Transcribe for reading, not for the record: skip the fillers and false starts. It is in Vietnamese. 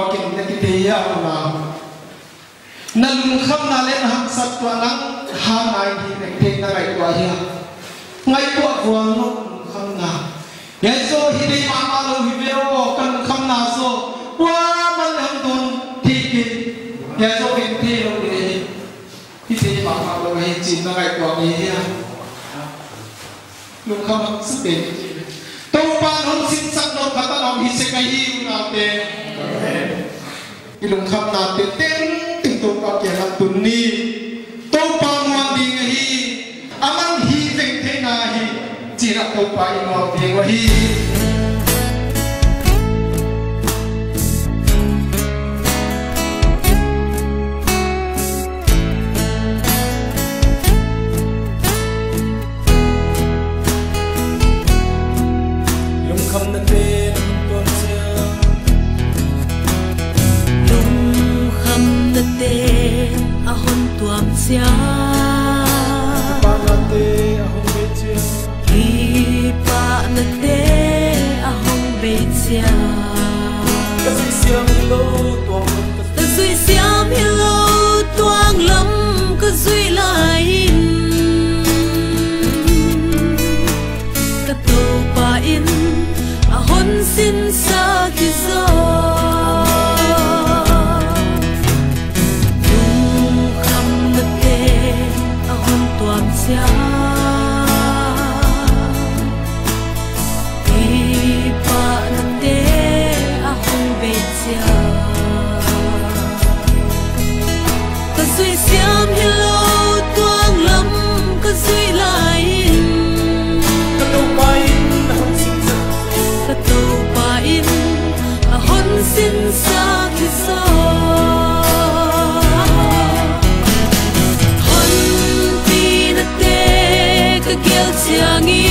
kinh cái gì à mà nâng khăm na lên hắc sát tua nắng ham ai thì thế na ngày tua hiya ngày tua vuông nó khăm na ngày số hi đi mà lo hi veo cần khăm na số qua mình làm tuần thì kì ngày số kinh thì lo đi thì mà lo hi chín na ngày tua hiya lúc khăm sức bền tàu pan hông xin sắc nó bắt ta làm hi sẽ cái gì nào thế ilung kham na te ting to ka ke han tun ni to pa ngwan ding hi amang hi veng the na hi chỉ là to pa i no ding wa hi lung kham na te te ahon tuam sia pa na te ahon be sia hi pa na te ahon be sia ka si siam lo tuang ka zui siam hello tuang lam ka zui lai ka to pa in ahon sin sa ki zo xin xa khi gió hôn vì nát tê cái kiêu chiang